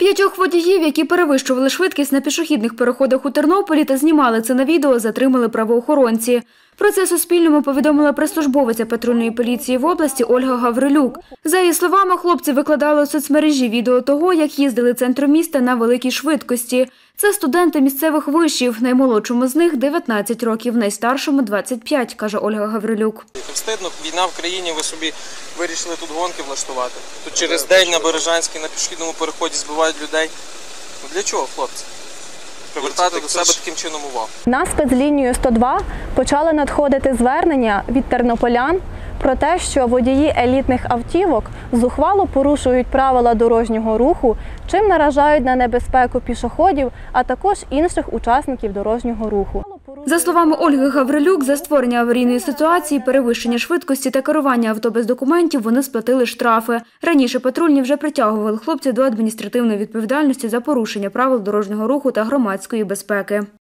5 водіїв, які перевищували швидкість на пішохідних переходах у Тернополі та знімали це на відео, затримали правоохоронці. Про це Суспільному повідомила прес-службовиця патрульної поліції в області Ольга Гаврилюк. За її словами, хлопці викладали у соцмережі відео того, як їздили центром міста на великій швидкості. Це студенти місцевих вишів. Наймолодшому з них 19 років, найстаршому – 25, каже Ольга Гаврилюк. Встидно, війна в країні, ви собі вирішили тут гонки влаштувати. Тут через день на Бережанській, на пішохідному переході збивають людей. Ну для чого, хлопці? Привертати до себе таким чином увагу. На спецлінію 102 почали надходити звернення від тернополян про те, що водії елітних автівок зухвало порушують правила дорожнього руху, чим наражають на небезпеку пішоходів, а також інших учасників дорожнього руху. За словами Ольги Гаврилюк, за створення аварійної ситуації, перевищення швидкості та керування авто без документів вони сплатили штрафи. Раніше патрульні вже притягували хлопців до адміністративної відповідальності за порушення правил дорожнього руху та громадської безпеки.